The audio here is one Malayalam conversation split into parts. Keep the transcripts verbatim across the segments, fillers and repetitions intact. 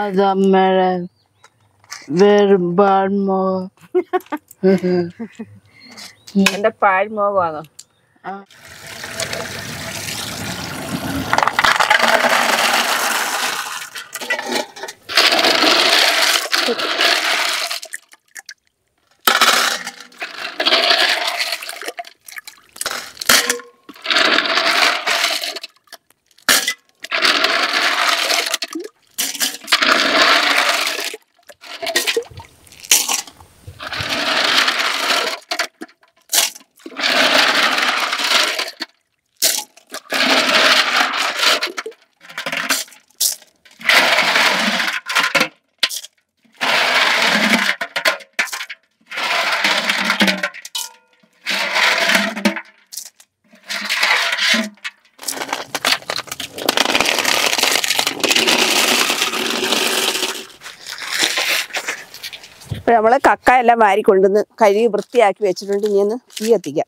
അതമ്മയുടെ വെറുപാഴ്മോ എന്റെ പാഴ്മോകമാണോ? ഇപ്പൊ നമ്മള് കക്ക എല്ലാം വാരി കൊണ്ടുവന്ന് കഴുകി വൃത്തിയാക്കി വെച്ചിട്ടുണ്ട്. ഇനി ഒന്ന് തീ കത്തിക്കാം.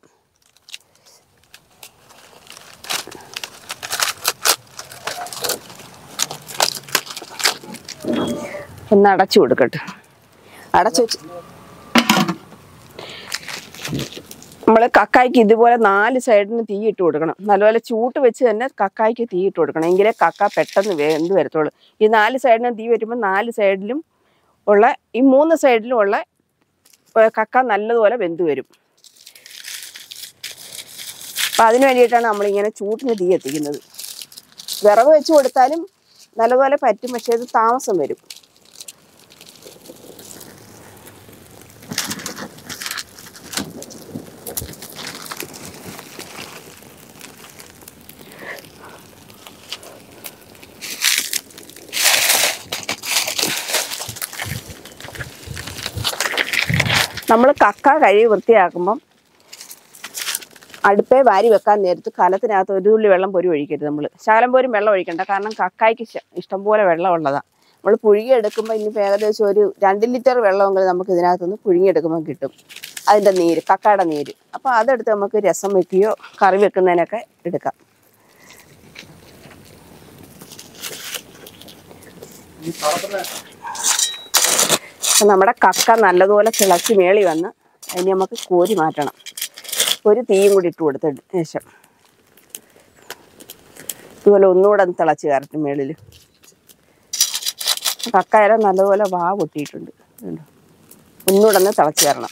ഒന്ന് അടച്ചു കൊടുക്കട്ടെ. അടച്ചു വെച്ച് നമ്മള് കക്കായ്ക്ക് ഇതുപോലെ നാല് സൈഡിന് തീ ഇട്ട് കൊടുക്കണം. നല്ലപോലെ ചൂട്ട് വെച്ച് തന്നെ കക്കായ്ക്ക് തീ ഇട്ട് കൊടുക്കണം. എങ്കിലേ കക്ക പെട്ടെന്ന് വെന്ത് വരത്തുള്ളൂ. ഈ നാല് സൈഡിനും തീ വരുമ്പോൾ നാല് സൈഡിലും ഉള്ള ഈ മൂന്ന് സൈഡിലും ഉള്ള കക്ക നല്ലതുപോലെ വെന്ത് വരും. അപ്പം അതിന് വേണ്ടിയിട്ടാണ് നമ്മളിങ്ങനെ ചൂട്ടിന് തീ എത്തിക്കുന്നത്. വിറക് വെച്ച് കൊടുത്താലും നല്ലതുപോലെ പറ്റും, പക്ഷേ ഇത് താമസം വരും. നമ്മൾ കക്ക കഴുകി വൃത്തിയാക്കുമ്പം അടുപ്പേ വാരി വെക്കാൻ നേരത്ത് കലത്തിനകത്ത് ഒരു തുള്ളി വെള്ളം പോലും ഒഴിക്കരുത്. നമ്മൾ ശകലം പോലും വെള്ളം ഒഴിക്കണ്ട. കാരണം കക്കായ്ക്ക് ഇഷ്ടംപോലെ വെള്ളം ഉള്ളതാണ്. നമ്മൾ പുഴുങ്ങിയെടുക്കുമ്പോൾ ഇനിയിപ്പോൾ ഏകദേശം ഒരു രണ്ട് ലിറ്റർ വെള്ളമെങ്കിലും നമുക്ക് ഇതിനകത്തുനിന്ന് പുഴുങ്ങിയെടുക്കുമ്പോൾ കിട്ടും. അതിൻ്റെ നീര്, കക്കയുടെ നീര്. അപ്പോൾ അതെടുത്ത് നമുക്ക് രസം വെക്കുകയോ കറി വെക്കുന്നതിനൊക്കെ എടുക്കാം. നമ്മുടെ കക്ക നല്ലതുപോലെ തിളച്ച് മേളി വന്ന് അതിന് നമുക്ക് കോരി മാറ്റണം. ഒരു തീയും കൂടി ഇട്ട് കൊടുത്തിട്ട് ശേഷം ഇതുപോലെ ഒന്നുകൂടെ ഒന്ന് തിളച്ച് കയറട്ടെ. മേളിൽ കക്കയില നല്ലതുപോലെ വാ പൊട്ടിയിട്ടുണ്ട്. ഒന്നുകൂടെ ഒന്ന് തിളച്ച് കയറണം.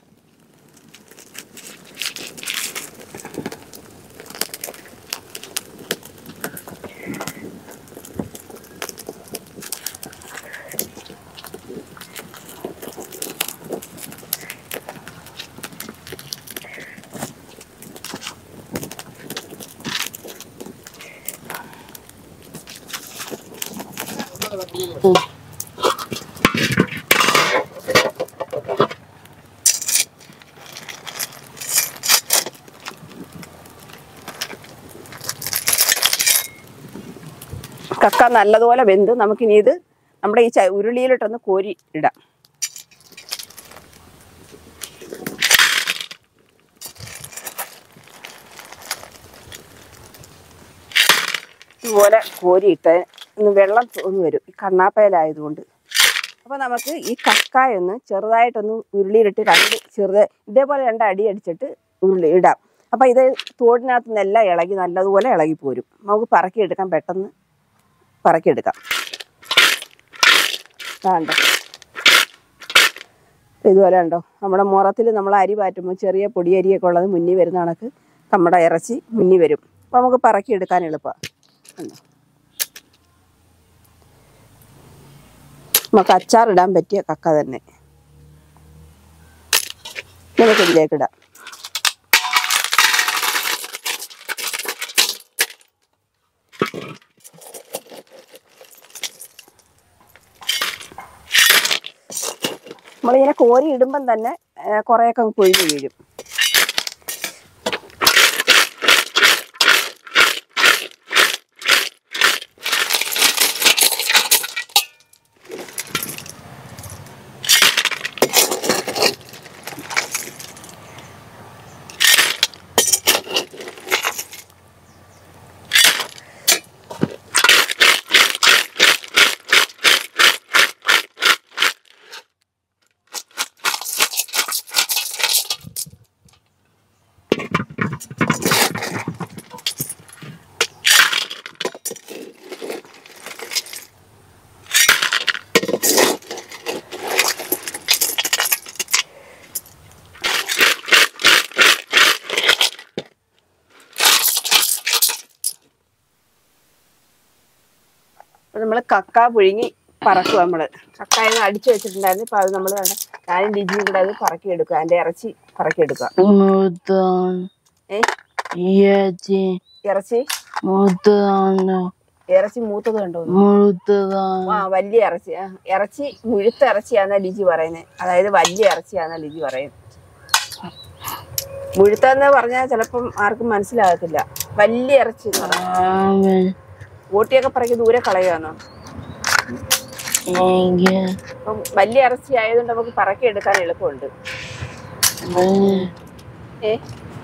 കക്ക നല്ലതുപോലെ വെന്ത് നമുക്കിനി ഇത് നമ്മുടെ ഈ ഉരുളിയിലോട്ടൊന്ന് കോരി ഇടാം. ഇതുപോലെ കോരിയിട്ട് ഒന്ന് വെള്ളം ഒന്ന് വരും ഈ കണ്ണാപ്പയിലായതുകൊണ്ട്. അപ്പോൾ നമുക്ക് ഈ കക്കായൊന്ന് ചെറുതായിട്ടൊന്ന് ഉരുളിയിലിട്ട് രണ്ട് ചെറുത് ഇതേപോലെ രണ്ട് അടി അടിച്ചിട്ട് ഉരുളി ഇടാം. അപ്പോൾ ഇത് തോടിനകത്ത് നിന്നെല്ലാം ഇളകി നല്ലതുപോലെ ഇളകി പോരും. നമുക്ക് പറക്കിയെടുക്കാൻ പെട്ടെന്ന് പറക്കിയെടുക്കാം. കണ്ടോ ഇതുപോലെ ഉണ്ടോ നമ്മുടെ മുറത്തിൽ നമ്മൾ അരി പാറ്റുമ്പോൾ ചെറിയ പൊടിയരിയൊക്കെ ഉള്ളത് മുന്നിൽ വരുന്ന കണക്ക് നമ്മുടെ ഇറച്ചി മുന്നിൽ വരും. അപ്പോൾ നമുക്ക് പറക്കിയെടുക്കാൻ എളുപ്പമാണ്. കണ്ടോ നമുക്ക് അച്ചാറിടാൻ പറ്റിയ കക്ക തന്നെ നമുക്ക് ഇതിലേക്കിടാം. നമ്മളിങ്ങനെ കോരി ഇടുമ്പം തന്നെ കുറേയൊക്കെ പൊഴിഞ്ഞ് വീഴും. നമ്മൾ കക്ക പുഴുങ്ങി പറക്കും. നമ്മള് കക്കായ അടിച്ചു വെച്ചിട്ടുണ്ടായിരുന്നു. ഇപ്പൊ അത് നമ്മൾ ഞാനും ലിജിയും കൂടെ അത് പറക്കിയെടുക്കുക. അതിന്റെ ഇറച്ചി പറക്കിയെടുക്കുക. ഏ ഇറച്ചി ഇറച്ചി മൂത്തത് കണ്ടോ? ആ വലിയ ഇറച്ചി. ഇറച്ചി മുഴുത്ത ഇറച്ചിയാന്നാ ലിജി പറയുന്നത്. അതായത് വലിയ ഇറച്ചിയാന്നാ ലിജി പറയുന്നത്. മുഴുത്തെന്ന് പറഞ്ഞാൽ ചിലപ്പം ആർക്കും മനസ്സിലാകത്തില്ല. വലിയ ഇറച്ചി എന്ന് പറഞ്ഞാൽ ഓട്ടിയൊക്കെ പറക്കി ദൂരെ കളയുകയാണോ? അപ്പം വലിയ ഇറച്ചി ആയതുകൊണ്ട് നമുക്ക് പറക്കി എടുക്കാൻ എളുപ്പമുണ്ട്. ഏ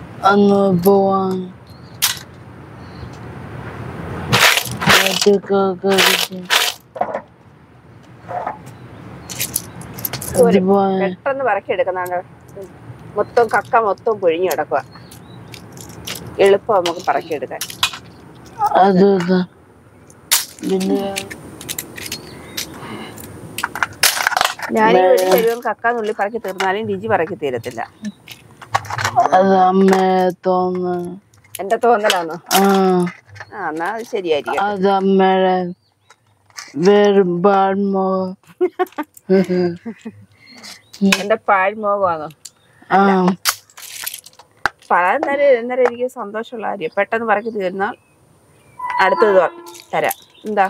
പെട്ടെന്ന് പറക്കി എടുക്കുന്നുണ്ട്. മൊത്തം കക്ക മൊത്തം പൊഴിഞ്ഞു കിടക്കുക. എളുപ്പം നമുക്ക് പറക്കിയെടുക്കാൻ. ഞാൻ ഒരു കഴിവും കക്ക നുള്ളി പറക്കി തീർന്നാലും രുചി പറക്കി തീരത്തില്ല. എന്റെ തോന്നലാണോ? ആ എന്നാ അത് ശരിയായിരിക്കും. എന്റെ പാഴ്മോഹമാണോ? പറയാൻ എന്നാലും എനിക്ക് സന്തോഷമുള്ള കാര്യം. പെട്ടെന്ന് പറക്കി തീർന്നാൽ അടുത്തത് തരാം. എന്താ?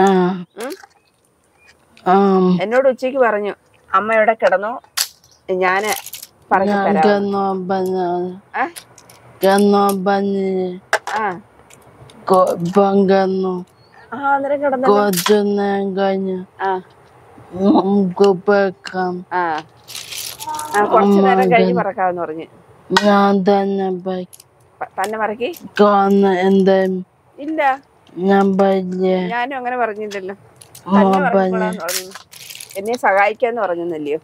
എന്നോട് ഉച്ചക്ക് പറഞ്ഞു, അമ്മ എവിടെ കിടന്നോ, ഞാന് പറക്കി തരാം. കുറച്ചു നേരം കഴിഞ്ഞ് പറക്കാമെന്ന് പറഞ്ഞു. തന്നെ പറക്കി ഇല്ല, ഞാനും അങ്ങനെ പറഞ്ഞില്ലല്ലോ. തന്നെ പറക്കിക്കോളാന്ന് പറഞ്ഞു. എന്നെ സഹായിക്കാന്ന് പറഞ്ഞില്ലയോ?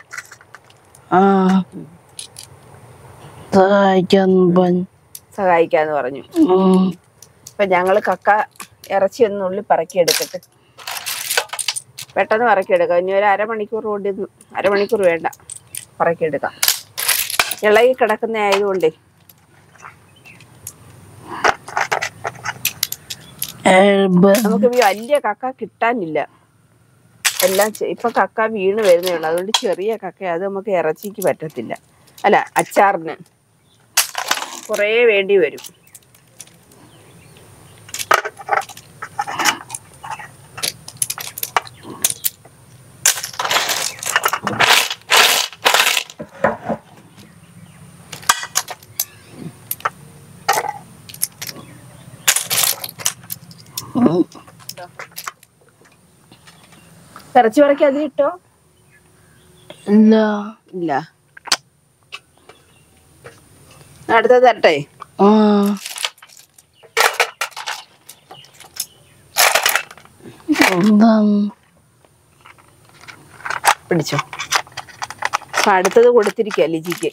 സഹായിക്കാന്ന് പറഞ്ഞു. അപ്പൊ ഞങ്ങള് കക്ക ഇറച്ചി ഒന്നുള്ളി പറക്കിയെടുക്കട്ടെ. പെട്ടെന്ന് പറക്കിയെടുക്കാം. ഇനി ഒരു അരമണിക്കൂർ കൊണ്ട് അരമണിക്കൂർ വേണ്ട, പറക്കിയെടുക്കാം. ഇളകി കിടക്കുന്ന ആയതുകൊണ്ടേ നമുക്ക് വലിയ കക്ക കിട്ടാനില്ല. എല്ലാം ഇപ്പൊ കക്ക വീണ് വരുന്നേ ഉള്ളു. അതുകൊണ്ട് ചെറിയ കക്ക അത് നമുക്ക് ഇറച്ചിക്ക് പറ്റത്തില്ല. അല്ല, അച്ചാറിന് കുറേ വേണ്ടി വരും. ഇറച്ചി പറക്കി അതിൽ ഇട്ടോ? ഇല്ല ഇല്ല. അടുത്തത് തരട്ടെ? പിടിച്ചോ. അടുത്തത് കൊടുത്തിരിക്കുക ലിജിക്ക്.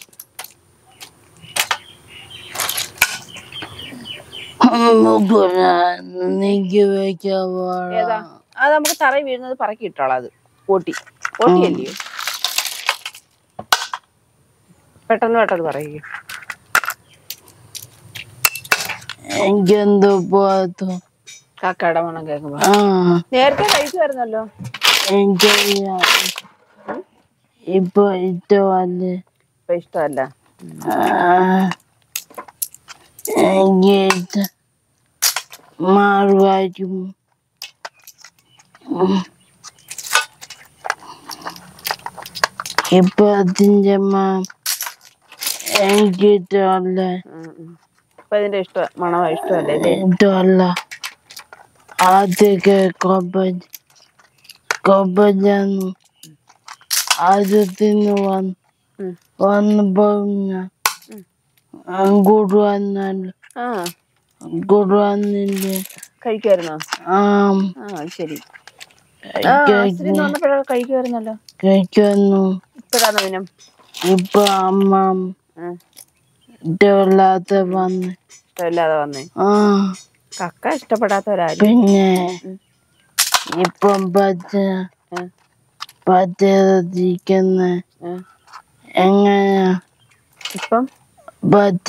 ഏതാ? അത് നമുക്ക് തറയിൽ വീഴുന്നത് പറക്കി ഇട്ടോളാം. അത് ഓട്ടി ഓട്ടിയല്ലയോ? പെട്ടെന്ന് പെട്ടെന്ന് പറയൂ. എനിക്കെന്തോ പോകാത്തോ കക്കയുടെ മണം കേൾക്കുമ്പോ. നേരത്തെ കഴിക്കുമായിരുന്നല്ലോ. എനിക്കറിയാം, ഇപ്പൊ ഇഷ്ടമല്ല. ഇപ്പൊ ഇഷ്ടമല്ല. എനിക്ക് മാറുമായിരിക്കും. ഇപ്പൊ അതിന്റെ എനിക്ക് ഇഷ്ടമല്ല. ഇപ്പൊ ഇതിന്റെ ഇഷ്ട മണമോ ഇഷ്ടമല്ലേ? ഇഷ്ടമല്ല. ആദ്യമൊക്കെ കൊപ്പ കൊപ്പഞ്ഞു ആദ്യത്തിന് വന്ന് വന്നപ്പോ അങ്ങോട്ട് വന്നല്ലോ. അങ്ങോട്ട് വന്നില്ലേ? കഴിക്കുമായിരുന്നോ? ആ ശരി. കഴിക്കുമായിരുന്നല്ലോ. കഴിക്കുമായിരുന്നു. ഇപ്പഴാണ് ദിനം. ഇപ്പൊ അമ്മ ഇഷ്ടമില്ലാതെ വന്ന് ഇഷ്ടമില്ലാതെ വന്നേ. ആ കക്ക ഇഷ്ടപ്പെടാത്തവരാരും. പിന്നെ ഇപ്പം പച്ച പറ്റിക്കുന്ന എങ്ങനെയാ ഇപ്പം പറ്റ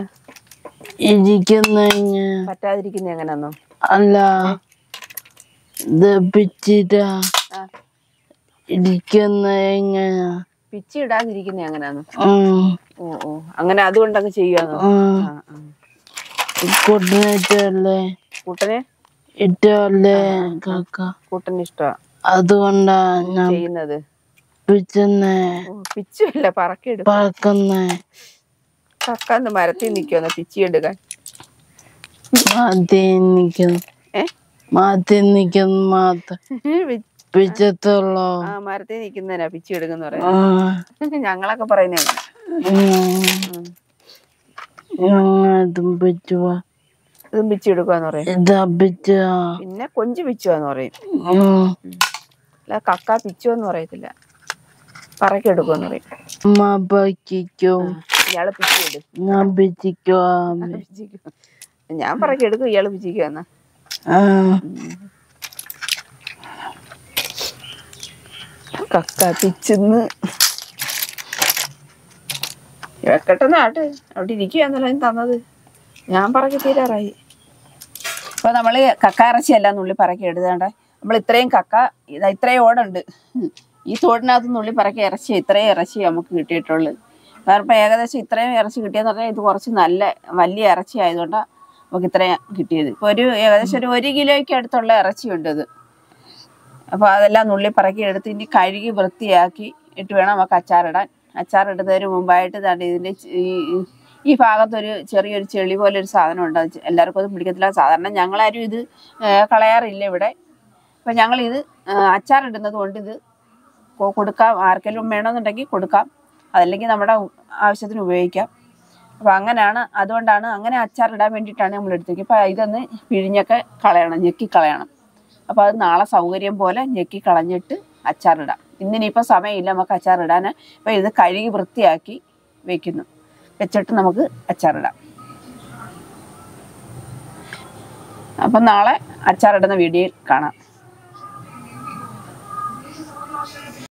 ഇരിക്കുന്ന പറ്റാതിരിക്കുന്ന എങ്ങനെയാന്നോ? അല്ല, ഇത് പിച്ചിട്ടാ ഇരിക്കുന്ന എങ്ങനെയാ? പിച്ചി ഇടാതിരിക്കുന്ന എങ്ങനെയാന്ന്? ഉം. ഓ ഓ അങ്ങനെ അതുകൊണ്ടങ്ങ് ചെയ്യുവാന്നോ? കൂട്ടനിട്ടല്ലേ കൂട്ടനെ ഇട്ടല്ലേ കാക്ക. കൂട്ടന് ഇഷ്ടമാ, അതുകൊണ്ടാ ഞാൻ ചെയ്യുന്നത്. പിച്ചുന്നേ. പിച്ചില്ല, പറക്കെടുക്കും. പറക്കുന്നേ. കക്കാന്ന് മരത്തിൽ നിൽക്കുവന്ന് പിച്ചി എടുക്കാൻ. മാറ്റി നിക്കുന്നു. ഏ മാറ്റി നിക്കുന്നു മാത്രം പിച്ചത്തുള്ളോ? ആ മരത്തിൽ നിക്കുന്നതിനാ പിച്ചി എടുക്കുന്ന പറയുന്നത്. ഞങ്ങളൊക്കെ പറയുന്നേ ഇതും പിച്ചുവാ. ഇതും പിച്ചി എടുക്കുവാന്ന് പറയും. ഇതാ പിച്ചുവാ. പിന്നെ കൊഞ്ച് പിച്ചുവാന്ന് പറയും. അല്ല കക്ക പിച്ചുവെന്ന് പറയത്തില്ല, പറക്കെടുക്കുവെന്ന് പറയും. ഇയാള് പിച്ചി ഞാൻ പിച്ചിക്കോ? ഞാൻ പറക്കെടുക്കും, ഇയാള് പിച്ചിക്കുവെന്നാ. കക്ക പിച്ചെന്ന് വെക്കട്ടെന്നാട്ട് അവിടെ ഇരിക്കുകയെന്നല്ലോ തന്നത്. ഞാൻ പറക്കി തീരാറായി. അപ്പൊ നമ്മള് കക്ക ഇറച്ചിയല്ല നുള്ളി പറക്കി എടുത്തേണ്ടേ. നമ്മൾ ഇത്രയും കക്ക ഇതാ ഇത്രയും ഓടുണ്ട്, ഈ തോടിനകത്ത് നുള്ളി പറക്കി ഇറച്ചി ഇത്രയും ഇറച്ചി നമുക്ക് കിട്ടിയിട്ടുള്ളു. കാരണം ഇപ്പം ഏകദേശം ഇത്രയും ഇറച്ചി കിട്ടിയെന്ന് പറഞ്ഞാൽ ഇത് കുറച്ച് നല്ല വലിയ ഇറച്ചി ആയതുകൊണ്ടാണ് നമുക്ക് ഇത്രയും കിട്ടിയത്. ഇപ്പോൾ ഒരു ഏകദേശം ഒരു ഒരു കിലോയ്ക്ക് അടുത്തുള്ള ഇറച്ചിയുണ്ട് ഇത്. അപ്പോൾ അതെല്ലാം നുള്ളി പറക്കി എടുത്ത് ഇനി കഴുകി വൃത്തിയാക്കി ഇട്ട് വേണം നമുക്ക് അച്ചാറിടാൻ. അച്ചാറിടുന്നതിന് മുമ്പായിട്ട് തന്നെ ഇതിൻ്റെ ഈ ഈ ഭാഗത്തൊരു ചെറിയൊരു ചെളി പോലെ ഒരു സാധനം ഉണ്ട്. അത് എല്ലാവർക്കും അത് പിടിക്കത്തില്ല. സാധാരണ ഞങ്ങളാരും ഇത് കളയാറില്ല ഇവിടെ. അപ്പം ഞങ്ങളിത് അച്ചാറിടുന്നത് കൊണ്ട് ഇത് കൊടുക്കാം, ആർക്കെങ്കിലും വേണമെന്നുണ്ടെങ്കിൽ കൊടുക്കാം, അതല്ലെങ്കിൽ നമ്മുടെ ആവശ്യത്തിന് ഉപയോഗിക്കാം. അപ്പോൾ അങ്ങനെയാണ്, അതുകൊണ്ടാണ് അങ്ങനെ അച്ചാറിടാൻ വേണ്ടിയിട്ടാണ് നമ്മൾ എടുത്തേക്ക്. അപ്പോൾ ഇതൊന്ന് പിഴിഞ്ഞൊക്കെ കളയണം, ഞെക്കി കളയണം. അപ്പോൾ അത് നാളെ സൗകര്യം പോലെ ഞെക്കി കളഞ്ഞിട്ട് അച്ചാറിടാം. ഇന്നിനിപ്പോൾ സമയമില്ല നമുക്ക് അച്ചാറിടാൻ. അപ്പോൾ ഇത് കഴുകി വൃത്തിയാക്കി വെക്കുന്നു, വെച്ചിട്ട് നമുക്ക് അച്ചാറിടാം. അപ്പം നാളെ അച്ചാറിടുന്ന വീഡിയോയിൽ കാണാം.